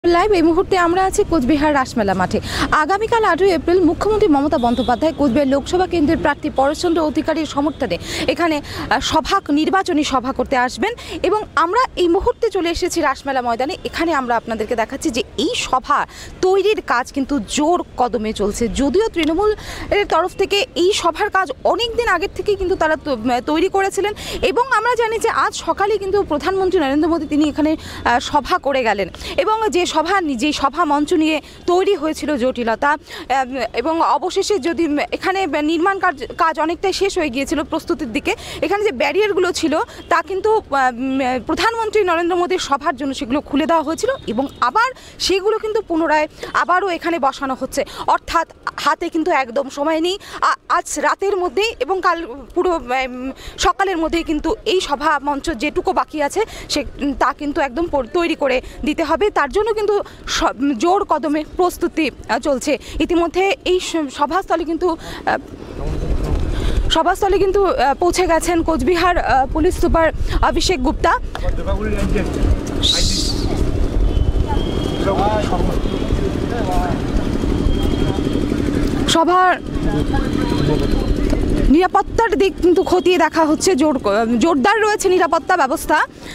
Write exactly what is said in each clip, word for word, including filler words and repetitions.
Live এই মুহূর্তে আমরা আছি কোচবিহার রাসমেলা মাঠে। আগামীকাল আটই এপ্রিল মুখ্যমন্ত্রী মমতা বন্দ্যোপাধ্যায় কোচবিহার লোকসভা কেন্দ্রের প্রার্থী পরেশচন্দ্র অধিকারীর সমর্থনে এখানে সভা নির্বাচনী সভা করতে আসবেন এবং আমরা এই মুহূর্তে চলে এসেছি রাসমেলা ময়দানে। এখানে আমরা আপনাদেরকে দেখাচ্ছি যে এই সভা তৈরির কাজ কিন্তু জোর কদমে চলছে। যদিও তৃণমূলের তরফ থেকে এই সভার কাজ অনেক দিন আগের থেকেই কিন্তু তারা তৈরি করেছিলেন এবং আমরা জানি যে আজ সকালে কিন্তু প্রধানমন্ত্রী নরেন্দ্র মোদী তিনি এখানে সভা করে গেলেন এবং যে সভা যেই সভা মঞ্চ নিয়ে তৈরি হয়েছিল জটিলতা এবং অবশেষে যদি এখানে নির্মাণ কাজ কাজ অনেকটাই শেষ হয়ে গিয়েছিল প্রস্তুতির দিকে, এখানে যে ব্যারিয়ারগুলো ছিল তা কিন্তু প্রধানমন্ত্রী নরেন্দ্র মোদীর সভার জন্য সেগুলো খুলে দেওয়া হয়েছিল এবং আবার সেগুলো কিন্তু পুনরায় আবারও এখানে বসানো হচ্ছে। অর্থাৎ হাতে কিন্তু একদম সময় নেই, আজ রাতের মধ্যেই এবং কাল পুরো সকালের মধ্যেই কিন্তু এই সভা মঞ্চ যেটুকু বাকি আছে সে তা কিন্তু একদম তৈরি করে দিতে হবে। তার জন্য কিন্তু জোর কদমে প্রস্তুতি চলছে। ইতিমধ্যে এই সভাস্থলে কিন্তু সভাস্থলে কিন্তু পৌঁছে গেছেন কোচবিহার পুলিশ সুপার অভিষেক গুপ্তা। সভার নিরাপত্তার দিক কিন্তু খতিয়ে দেখা হচ্ছে, জোর জোরদার রয়েছে নিরাপত্তা ব্যবস্থা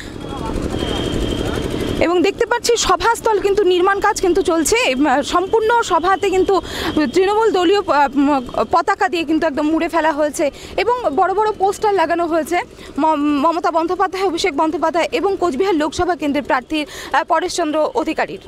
এবং দেখতে পাচ্ছি সভাস্থল কিন্তু নির্মাণ কাজ কিন্তু চলছে। সম্পূর্ণ সভাতে কিন্তু তৃণমূল দলীয় পতাকা দিয়ে কিন্তু একদম মুড়ে ফেলা হয়েছে এবং বড় বড় পোস্টার লাগানো হয়েছে মমতা বন্দ্যোপাধ্যায়, অভিষেক বন্দ্যোপাধ্যায় এবং কোচবিহার লোকসভা কেন্দ্রের প্রার্থী পরেশচন্দ্র অধিকারীর।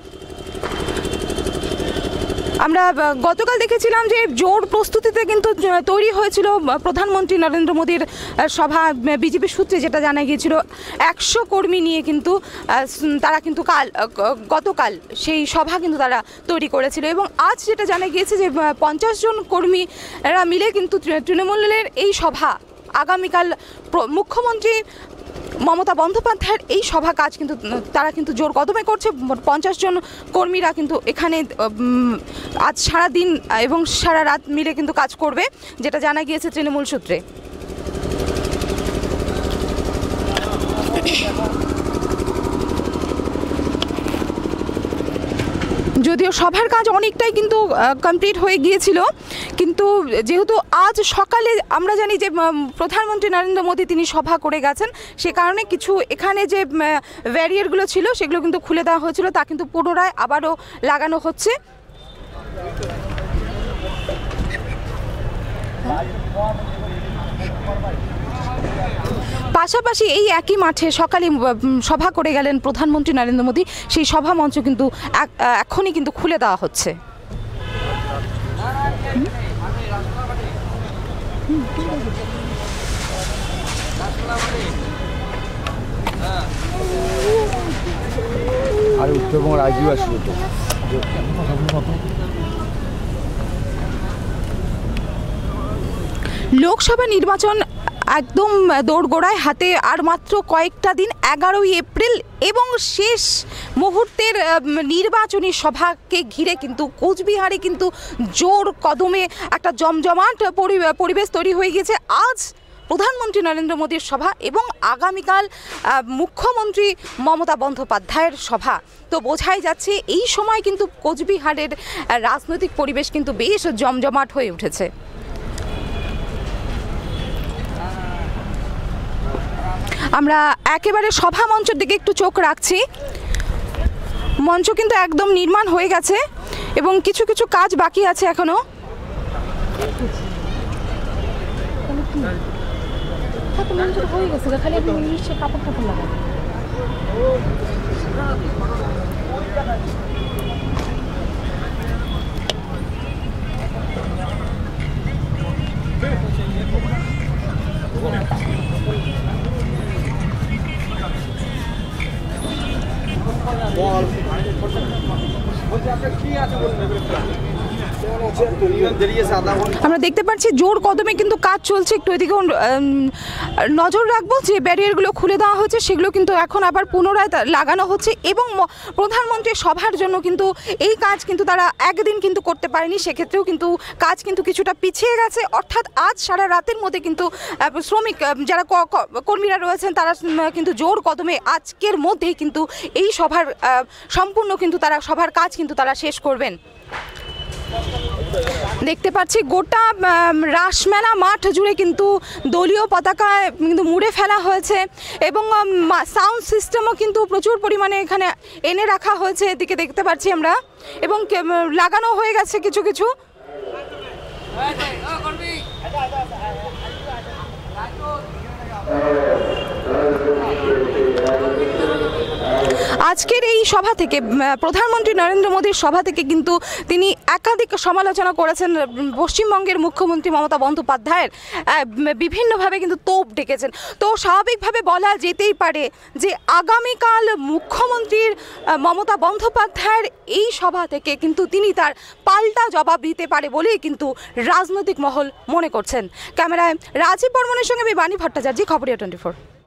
আমরা গতকাল দেখেছিলাম যে জোর প্রস্তুতিতে কিন্তু তৈরি হয়েছিল প্রধানমন্ত্রী নরেন্দ্র মোদীর সভা। বিজেপি সূত্রে যেটা জানা গিয়েছিল একশো কর্মী নিয়ে কিন্তু তারা কিন্তু কাল গতকাল সেই সভা কিন্তু তারা তৈরি করেছিল এবং আজ যেটা জানা গিয়েছে যে পঞ্চাশ জন কর্মীরা মিলে কিন্তু তৃণমূলের এই সভা আগামীকাল মুখ্যমন্ত্রী মমতা বন্দ্যোপাধ্যায়ের এই সভা কাজ কিন্তু তারা কিন্তু জোর কদমে করছে। পঞ্চাশ জন কর্মীরা কিন্তু এখানে আজ সারা দিন এবং সারা রাত মিলে কিন্তু কাজ করবে, যেটা জানা গিয়েছে তৃণমূল সূত্রে। যদিও সভার কাজ অনেকটাই কিন্তু কমপ্লিট হয়ে গিয়েছিল, কিন্তু যেহেতু আজ সকালে আমরা জানি যে প্রধানমন্ত্রী নরেন্দ্র মোদী তিনি সভা করে গেছেন, সে কারণে কিছু এখানে যে ব্যারিয়ারগুলো ছিল সেগুলো কিন্তু খুলে দেওয়া হয়েছিল, তা কিন্তু পুনরায় আবারও লাগানো হচ্ছে। পাশাপাশি এই একই মাঠে সকালে সভা করে গেলেন প্রধানমন্ত্রী নরেন্দ্র মোদী, সেই সভা মঞ্চ কিন্তু এখনই কিন্তু খুলে দেওয়া হচ্ছে। আর উত্তরবঙ্গ রাজ্য আসবে তো লোকসভা নির্বাচন একদম দোরগোড়ায়, হাতে আর মাত্র কয়েকটা দিন, এগারোই এপ্রিল এবং শেষ মুহূর্তের নির্বাচনী সভাকে ঘিরে কিন্তু কোচবিহারে কিন্তু জোর কদমে একটা জমজমাট পরিবেশ তৈরি হয়ে গেছে। আজ প্রধানমন্ত্রী নরেন্দ্র মোদীর সভা এবং আগামীকাল মুখ্যমন্ত্রী মমতা বন্দ্যোপাধ্যায়ের সভা, তো বোঝাই যাচ্ছে এই সময় কিন্তু কোচবিহারের রাজনৈতিক পরিবেশ কিন্তু বেশ জমজমাট হয়ে উঠেছে। আমরা একেবারে সভা মঞ্চের দিকে একটু চোখ রাখছি। মঞ্চ কিন্তু একদম নির্মাণ হয়ে গেছে এবং কিছু কিছু কাজ বাকি আছে এখনো। হয়ে গেছে, খালি কাপড় কাপড় লাগানো। আমরা দেখতে পাচ্ছি জোর কদমে কিন্তু কাজ চলছে, একটু এদিকে নজর রাখবো যে ব্যারিয়ারগুলো খুলে দেওয়া হচ্ছে সেগুলো কিন্তু এখন আবার পুনরায় লাগানো হচ্ছে এবং প্রধানমন্ত্রীর সভার জন্য কিন্তু এই কাজ কিন্তু তারা একদিন কিন্তু করতে পারেনি, সেক্ষেত্রেও কিন্তু কাজ কিন্তু কিছুটা পিছিয়ে গেছে। অর্থাৎ আজ সারা রাতের মধ্যে কিন্তু শ্রমিক যারা কর্মীরা রয়েছেন তারা কিন্তু জোর কদমে আজকের মধ্যেই কিন্তু এই সভার সম্পূর্ণ কিন্তু তারা সভার কাজ কিন্তু তারা শেষ করবেন। দেখতে পাচ্ছি গোটা রাসমেলা মাঠ জুড়ে কিন্তু দলীয় পতাকা কিন্তু মুড়ে ফেলা হয়েছে এবং সাউন্ড সিস্টেমও কিন্তু প্রচুর পরিমাণে এখানে এনে রাখা হয়েছে, এদিকে দেখতে পাচ্ছি আমরা, এবং লাগানো হয়ে গেছে কিছু কিছু। আজকের এই সভা থেকে প্রধানমন্ত্রী নরেন্দ্র মোদীর সভা থেকে কিন্তু তিনি একাধিক সমালোচনা করেছেন পশ্চিমবঙ্গের মুখ্যমন্ত্রী মমতা বন্দ্যোপাধ্যায়ের, বিভিন্নভাবে কিন্তু তোপ ডেকেছেন। তো স্বাভাবিকভাবে বলা যেতেই পারে যে আগামীকাল মুখ্যমন্ত্রীর মমতা বন্দ্যোপাধ্যায়ের এই সভা থেকে কিন্তু তিনি তার পাল্টা জবাব দিতে পারে বলেই কিন্তু রাজনৈতিক মহল মনে করছেন। ক্যামেরায় রাজীব বর্মনের সঙ্গে আমি বাণী ভট্টাচার্য, খবরিয়া টোয়েন্টি ফোর।